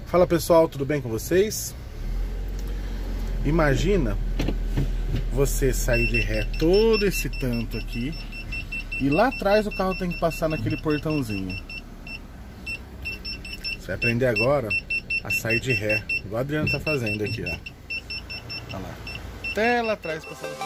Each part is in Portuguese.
Fala pessoal, tudo bem com vocês? Imagina você sair de ré todo esse tanto aqui e lá atrás o carro tem que passar naquele portãozinho. Você vai aprender agora a sair de ré, igual a Adriana tá fazendo aqui, ó. Olha lá. Até lá atrás passando.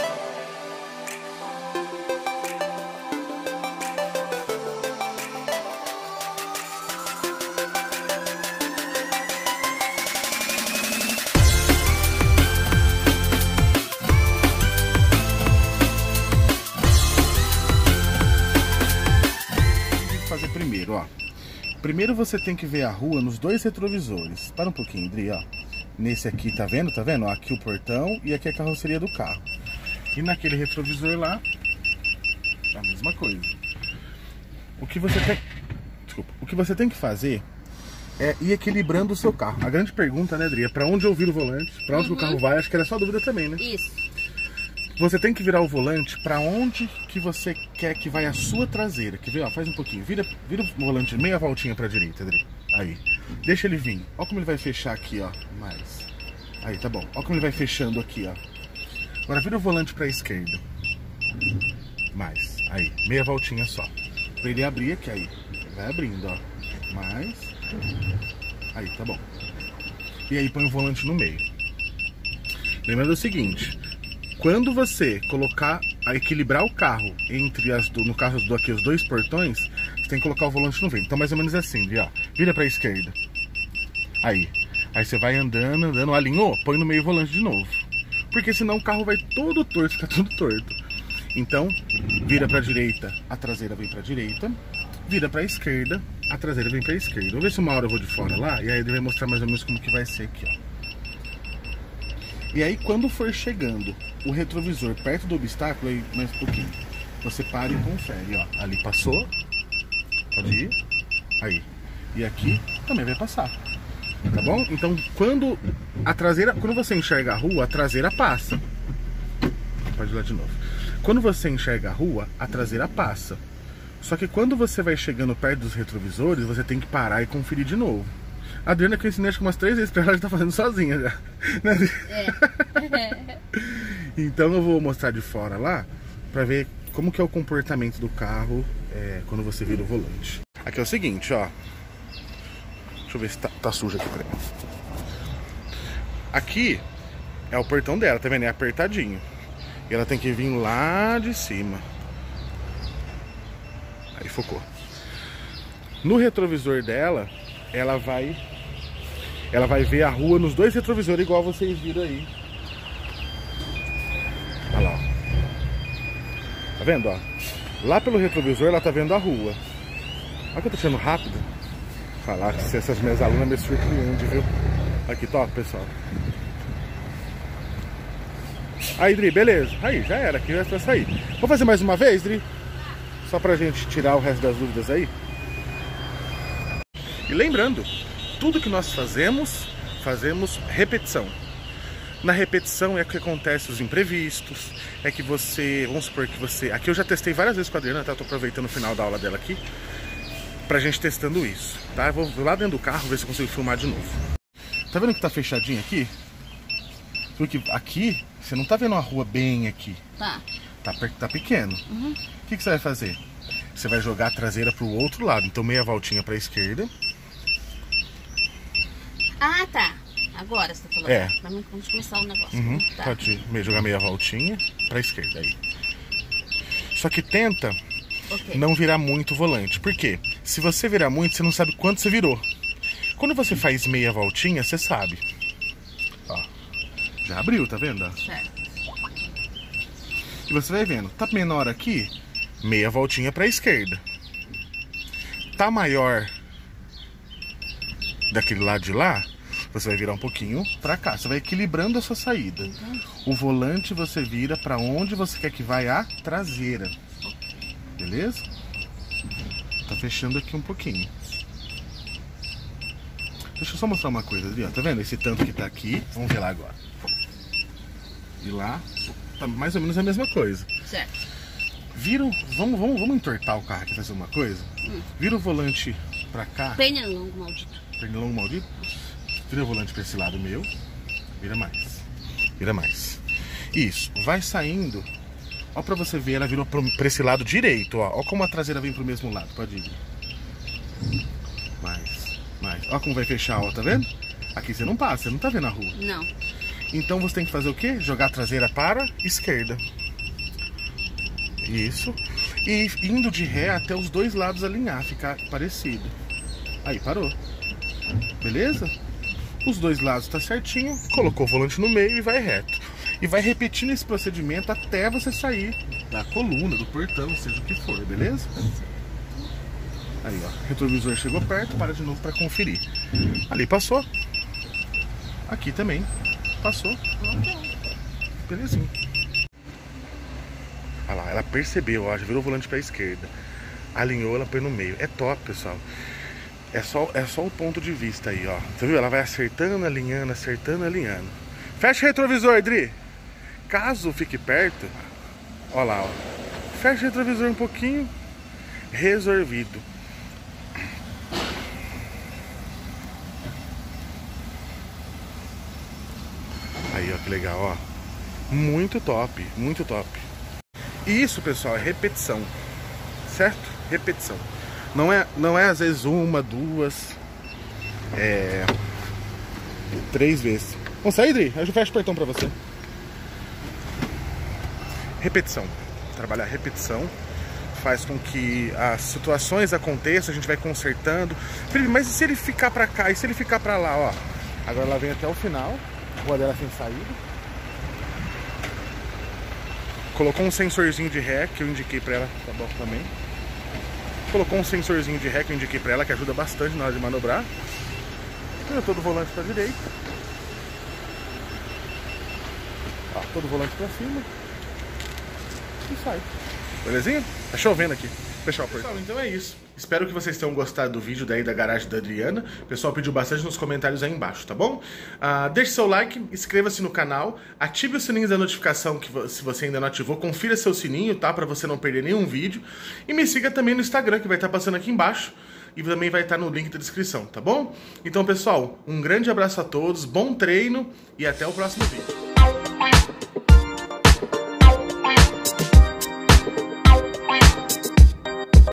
Fazer primeiro, ó. Primeiro você tem que ver a rua nos dois retrovisores. Para um pouquinho, Adri, ó. Nesse aqui, tá vendo? Tá vendo? Ó, aqui o portão e aqui a carroceria do carro. E naquele retrovisor lá, a mesma coisa. O que você tem... Desculpa. O que você tem que fazer é ir equilibrando o seu carro. A grande pergunta, né, Adri, é pra onde eu viro o volante? Pra onde o carro vai? Acho que era só dúvida também, né? Isso. Você tem que virar o volante para onde que você quer que vai a sua traseira. Quer ver? Ó, faz um pouquinho. Vira o volante meia voltinha para a direita, Adri. Aí. Deixa ele vir. Ó como ele vai fechar aqui, ó. Mais. Aí, tá bom. Ó como ele vai fechando aqui, ó. Agora vira o volante para a esquerda. Mais. Aí. Meia voltinha só. Para ele abrir aqui, aí. Ele vai abrindo, ó. Mais. Aí, tá bom. E aí põe o volante no meio. Lembrando o seguinte... Quando você colocar, a equilibrar o carro entre no caso aqui os dois portões, você tem que colocar o volante no vento. Então mais ou menos assim, ó, vira para a esquerda. Aí você vai andando, alinhou, põe no meio o volante de novo. Porque senão o carro vai todo torto, fica tudo torto. Então, vira para a direita, a traseira vem para a direita. Vira para a esquerda, a traseira vem para a esquerda. Vamos ver se uma hora eu vou de fora lá, e aí ele vai mostrar mais ou menos como que vai ser aqui, ó. E aí quando for chegando o retrovisor perto do obstáculo, aí mais um pouquinho, você para e confere, ó, ali passou, pode ir, aí, e aqui também vai passar, tá bom? Então quando você enxerga a rua, a traseira passa, pode ir lá de novo, quando você enxerga a rua, a traseira passa, só que quando você vai chegando perto dos retrovisores, você tem que parar e conferir de novo. A Adriana, que eu ensinei acho que umas 3 vezes pra ela, já tá fazendo sozinha já. É. Então eu vou mostrar de fora lá pra ver como que é o comportamento do carro quando você vira o volante. Aqui é o seguinte, ó. Deixa eu ver se tá sujo aqui pra mim. Aqui é o portão dela, tá vendo? É apertadinho. E ela tem que vir lá de cima. Aí focou. No retrovisor dela, ela vai ver a rua nos dois retrovisores, igual vocês viram aí. Olha lá, ó. Tá vendo, ó? Lá pelo retrovisor ela tá vendo a rua. Olha que eu tô tirando rápido. Falar que essas minhas alunas me surpreendem, viu? Aqui, top, pessoal. Aí, Dri, beleza. Aí, já era, aqui vai sair. Vou fazer mais uma vez, Dri? Só pra gente tirar o resto das dúvidas aí. E lembrando, tudo que nós fazemos repetição. Na repetição é que acontece os imprevistos, é que você, vamos supor que você... Aqui eu já testei várias vezes com a Adriana, tá? Tô aproveitando o final da aula dela aqui, pra gente testando isso, tá? Eu vou lá dentro do carro ver se eu consigo filmar de novo. Tá vendo que tá fechadinho aqui? Porque aqui, você não tá vendo a rua bem aqui. Tá pequeno. O que você vai fazer? Você vai jogar a traseira pro outro lado, então meia voltinha pra esquerda. Ah, tá. Agora você tá falando. É. Vamos começar o negócio. Tá. Pode jogar meia voltinha pra esquerda aí. Só que tenta não virar muito o volante. Por quê? Se você virar muito, você não sabe quanto você virou. Quando você faz meia voltinha, você sabe. Ó. Já abriu, tá vendo? Certo. E você vai vendo. Tá menor aqui, meia voltinha pra esquerda. Tá maior daquele lado de lá, você vai virar um pouquinho pra cá. Você vai equilibrando a sua saída. O volante você vira pra onde você quer que vai a traseira. Beleza? Tá fechando aqui um pouquinho. Deixa eu só mostrar uma coisa ali, ó. Tá vendo esse tanto que tá aqui? Vamos ver lá agora. E lá, tá mais ou menos a mesma coisa. Certo. Vira vamos entortar o carro aqui, fazer uma coisa? Vira o volante pra cá. Pernilongo, maldito. Pernilongo maldito. Vira o volante pra esse lado meu. Vira mais. Vira mais. Isso. Vai saindo. Ó pra você ver, ela virou pra esse lado direito, ó. Ó como a traseira vem pro mesmo lado. Pode ir. Mais. Mais. Ó como vai fechar, ó. Tá vendo? Aqui você não passa, você não tá vendo a rua. Não. Então você tem que fazer o quê? Jogar a traseira para a esquerda. Isso. E indo de ré até os dois lados alinhar, ficar parecido. Aí, parou. Beleza? Os dois lados tá certinho. Colocou o volante no meio e vai reto. E vai repetindo esse procedimento até você sair da coluna, do portão, seja o que for, beleza? Aí, ó. Retrovisor chegou perto, para de novo para conferir. Ali passou. Aqui também. Passou. Ok. Belezinha. Olha lá, ela percebeu, ó, já virou o volante pra esquerda. Alinhou, ela põe no meio. É top, pessoal. É só o ponto de vista aí, ó. Você viu? Ela vai acertando, alinhando, acertando, alinhando. Fecha o retrovisor, Dri. Caso fique perto, ó lá, ó. Fecha o retrovisor um pouquinho. Resolvido. Aí, ó, que legal, ó. Muito top, muito top. E isso, pessoal, é repetição. Certo? Repetição. Não é às vezes uma, duas, 3 vezes. Vamos sair, Dri? Eu já fecho o portão pra você. Repetição. Trabalhar repetição faz com que as situações aconteçam, a gente vai consertando. Felipe, mas e se ele ficar pra cá? E se ele ficar pra lá, ó? Agora ela vem até o final. A rua dela tem saída. Colocou um sensorzinho de ré que eu indiquei pra ela, tá bom também. Colocou um sensorzinho de ré que eu indiquei pra ela, que ajuda bastante na hora de manobrar. Vira todo o volante pra direita. Ó, todo o volante pra cima. E sai. Belezinha? Tá chovendo aqui. Fechar o portão. Pessoal, então é isso. Espero que vocês tenham gostado do vídeo daí da garagem da Adriana. O pessoal pediu bastante nos comentários aí embaixo, tá bom? Deixe seu like, inscreva-se no canal, ative o sininho da notificação que se você ainda não ativou, confira seu sininho, tá? Pra você não perder nenhum vídeo. E me siga também no Instagram, que vai estar passando aqui embaixo. E também vai estar no link da descrição, tá bom? Então, pessoal, um grande abraço a todos, bom treino e até o próximo vídeo.